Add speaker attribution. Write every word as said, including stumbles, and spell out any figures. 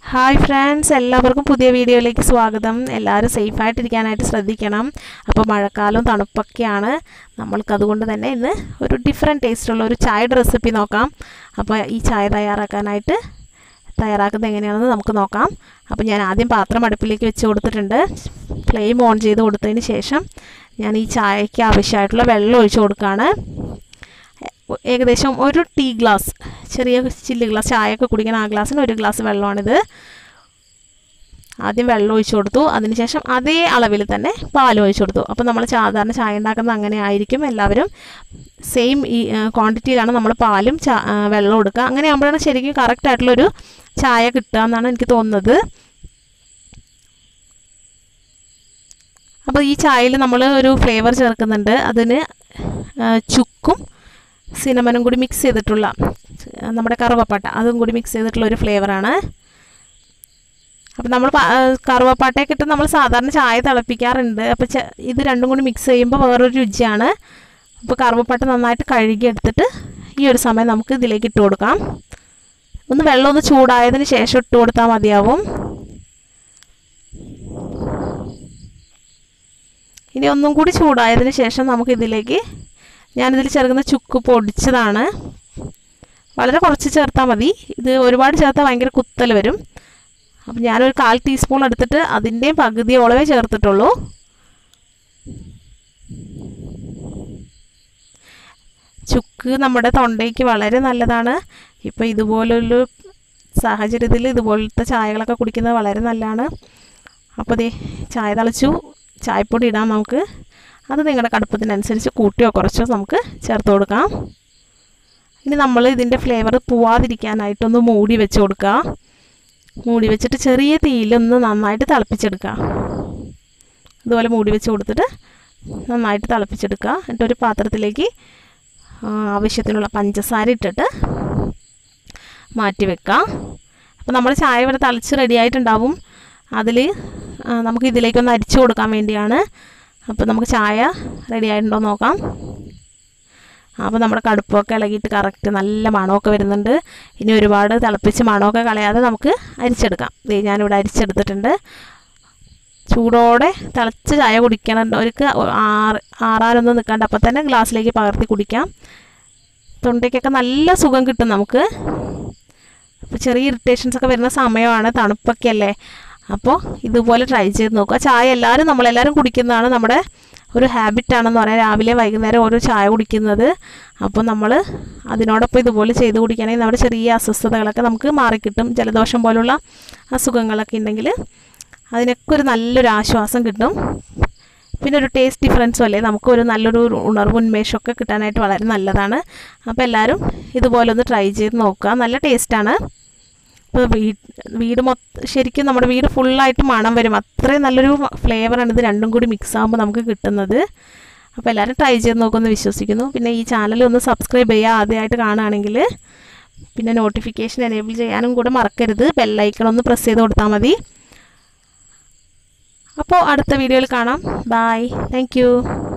Speaker 1: Hi friends, എല്ലാവർക്കും പുതിയ വീഡിയോയിലേക്ക് സ്വാഗതം. എല്ലാവരും സേഫായിട്ടിരിക്കാനായിട്ട് ശ്രദ്ധിക്കണം. അപ്പോൾ മഴക്കാലവും തണുപ്പൊക്കെയാണ്. നമ്മൾക്ക് അതുകൊണ്ട് തന്നെ ഇന്ന് ഒരു ഡിഫറെൻറ്റ് ടേസ്റ്റുള്ള ഒരു ചായയുടെ റെസിപ്പി നോക്കാം. അപ്പോൾ ഈ ചായ തയ്യാറാക്കാനായിട്ട് തയ്യാറാക്കുന്നത് എങ്ങനെയാണെന്ന് നമുക്ക് നോക്കാം. അപ്പോൾ ഞാൻ ആദ്യം പാത്രം അടുപ്പിലേക്ക് വെച്ച് കൊടുത്തിട്ടുണ്ട്. ഫ്ലെയിം ഓൺ ചെയ്ത് കൊടുത്തതിന് ശേഷം ഞാൻ ഈ ചായയ്ക്ക് ആവശ്യമായിട്ടുള്ള വെള്ളം ഒഴിച്ച് കൊടുക്കുകയാണ്. ഏകദേശം ഒരു ടീ ഗ്ലാസ്, ചെറിയ ചില്ലി ഗ്ലാസ്, ചായയൊക്കെ കുടിക്കുന്ന ആ ഗ്ലാസ്സിന് ഒരു ഗ്ലാസ് വെള്ളമാണിത്. ആദ്യം വെള്ളം ഒഴിച്ച് കൊടുത്തു. അതിനുശേഷം അതേ അളവിൽ തന്നെ പാൽ ഒഴിച്ച് കൊടുത്തു. അപ്പോൾ നമ്മൾ സാധാരണ ചായ ഉണ്ടാക്കുന്നത് അങ്ങനെ ആയിരിക്കും. എല്ലാവരും സെയിം ഈ ക്വാണ്ടിറ്റിയിലാണ് നമ്മൾ പാലും വെള്ളവും എടുക്കുക. അങ്ങനെ ആകുമ്പോഴാണ് ശരിക്കും കറക്റ്റായിട്ടുള്ളൊരു ചായ കിട്ടുക എന്നാണ് എനിക്ക് തോന്നുന്നത്. അപ്പോൾ ഈ ചായയിൽ നമ്മൾ ഒരു ഫ്ലേവർ ചേർക്കുന്നുണ്ട്. അതിന് ചുക്കും സിനമനും കൂടി മിക്സ് ചെയ്തിട്ടുള്ള, നമ്മുടെ കറുവപ്പട്ട അതും കൂടി മിക്സ് ചെയ്തിട്ടുള്ള ഒരു ഫ്ലേവറാണ്. അപ്പോൾ നമ്മൾ കറുവപ്പട്ടയൊക്കെ ഇട്ട് നമ്മൾ സാധാരണ ചായ തിളപ്പിക്കാറുണ്ട്. അപ്പോൾ ഇത് രണ്ടും കൂടി മിക്സ് ചെയ്യുമ്പോൾ വേറൊരു രുചിയാണ്. അപ്പോൾ കറുവപ്പട്ട നന്നായിട്ട് കഴുകി എടുത്തിട്ട് ഈ ഒരു സമയം നമുക്ക് ഇതിലേക്ക് ഇട്ട് കൊടുക്കാം. ഒന്ന് വെള്ളം ഒന്ന് ചൂടായതിന് ശേഷം ഇട്ട് കൊടുത്താൽ മതിയാവും. ഇനി ഒന്നും കൂടി ചൂടായതിന് ശേഷം നമുക്കിതിലേക്ക്, ഞാനിതിൽ ചേർക്കുന്ന ചുക്ക് പൊടിച്ചതാണ്. വളരെ കുറച്ച് ചേർത്താൽ മതി. ഇത് ഒരുപാട് ചേർത്താൽ ഭയങ്കര കുത്തൽ വരും. അപ്പം ഞാനൊരു കാൽ ടീസ്പൂൺ എടുത്തിട്ട് അതിൻ്റെയും പകുതിയോളമേ ചേർത്തിട്ടുള്ളൂ. ചുക്ക് നമ്മുടെ തൊണ്ടയ്ക്ക് വളരെ നല്ലതാണ്. ഇപ്പോൾ ഇതുപോലൊരു സാഹചര്യത്തിൽ ഇതുപോലത്തെ ചായകളൊക്കെ കുടിക്കുന്നത് വളരെ നല്ലതാണ്. അപ്പോൾ ദേ ചായ തിളച്ചു. ചായപ്പൊടി ഇടാം നമുക്ക്. അത് നിങ്ങളുടെ കടുപ്പത്തിനനുസരിച്ച് കൂട്ടിയോ കുറച്ചോ നമുക്ക് ചേർത്ത് കൊടുക്കാം. ഇനി നമ്മൾ ഇതിൻ്റെ ഫ്ലേവർ പോവാതിരിക്കാനായിട്ടൊന്ന് മൂടി വെച്ച് കൊടുക്കുക. മൂടി വെച്ചിട്ട് ചെറിയ തീയിലൊന്ന് നന്നായിട്ട് തിളപ്പിച്ചെടുക്കുക. ഇതുപോലെ മൂടി വെച്ച് കൊടുത്തിട്ട് നന്നായിട്ട് തിളപ്പിച്ചെടുക്കുക. എന്നിട്ടൊരു പാത്രത്തിലേക്ക് ആവശ്യത്തിനുള്ള പഞ്ചസാര ഇട്ടിട്ട് മാറ്റി വെക്കുക. അപ്പോൾ നമ്മൾ ചായ ഇവിടെ തിളച്ച് റെഡിയായിട്ടുണ്ടാവും. അതിൽ നമുക്ക് ഇതിലേക്കൊന്ന് അരിച്ചു കൊടുക്കാൻ വേണ്ടിയാണ്. അപ്പോൾ നമുക്ക് ചായ റെഡി ആയിട്ടുണ്ടോ നോക്കാം. അപ്പോൾ നമ്മുടെ കടുപ്പൊക്കെ ഇളകിയിട്ട് കറക്റ്റ് നല്ല മണമൊക്കെ വരുന്നുണ്ട്. ഇനി ഒരുപാട് തിളപ്പിച്ച് മണമൊക്കെ കളയാതെ നമുക്ക് അരിച്ചെടുക്കാം. ദേ ഞാനിവിടെ അരിച്ചെടുത്തിട്ടുണ്ട്. ചൂടോടെ തിളച്ച് ചായ കുടിക്കണം. ഒരു ആറ് ആറാരൊന്നും നിൽക്കാണ്ട് അപ്പം തന്നെ ഗ്ലാസ്സിലേക്ക് പകർത്തി കുടിക്കാം. തൊണ്ടയ്ക്കൊക്കെ നല്ല സുഖം കിട്ടും നമുക്ക്. അപ്പോൾ ചെറിയ ഇറിറ്റേഷൻസൊക്കെ വരുന്ന സമയമാണ്, തണുപ്പൊക്കെ അല്ലേ. അപ്പോൾ ഇതുപോലെ ട്രൈ ചെയ്ത് നോക്കുക. ചായ എല്ലാവരും നമ്മളെല്ലാവരും കുടിക്കുന്നതാണ്, നമ്മുടെ ഒരു ഹാബിറ്റാണെന്ന് പറയാം. രാവിലെ വൈകുന്നേരം ഓരോ ചായ കുടിക്കുന്നത്. അപ്പോൾ നമ്മൾ അതിനോടൊപ്പം ഇതുപോലെ ചെയ്ത് കുടിക്കുകയാണെങ്കിൽ നമ്മുടെ ചെറിയ അസ്വസ്ഥതകളൊക്കെ നമുക്ക് മാറിക്കിട്ടും. ജലദോഷം പോലുള്ള അസുഖങ്ങളൊക്കെ ഉണ്ടെങ്കിൽ അതിനൊക്കെ ഒരു നല്ലൊരു ആശ്വാസം കിട്ടും. പിന്നെ ഒരു ടേസ്റ്റ് ഡിഫറൻസും അല്ലേ, നമുക്കൊരു നല്ലൊരു ഉണർവ് ഉന്മേഷമൊക്കെ കിട്ടാനായിട്ട് വളരെ നല്ലതാണ്. അപ്പോൾ എല്ലാവരും ഇതുപോലെ ഒന്ന് ട്രൈ ചെയ്ത് നോക്കുക. നല്ല ടേസ്റ്റാണ്. ഇപ്പോൾ വീട് വീട് മൊത്തം ശരിക്കും നമ്മുടെ വീട് ഫുള്ളായിട്ട് മണം വരും. അത്രയും നല്ലൊരു ഫ്ലേവറാണ് ഇത് രണ്ടും കൂടി മിക്സ് ആകുമ്പോൾ നമുക്ക് കിട്ടുന്നത്. അപ്പോൾ എല്ലാവരും ട്രൈ ചെയ്ത് നോക്കുമെന്ന് വിശ്വസിക്കുന്നു. പിന്നെ ഈ ചാനൽ ഒന്ന് സബ്സ്ക്രൈബ് ചെയ്യുക ആദ്യമായിട്ട് കാണുകയാണെങ്കിൽ. പിന്നെ നോട്ടിഫിക്കേഷൻ എനേബിൾ ചെയ്യാനും കൂടെ മറക്കരുത്. ബെല്ലൈക്കൺ ഒന്ന് പ്രസ് ചെയ്ത് കൊടുത്താൽ മതി. അപ്പോൾ അടുത്ത വീഡിയോയിൽ കാണാം. ബൈ. Thank U.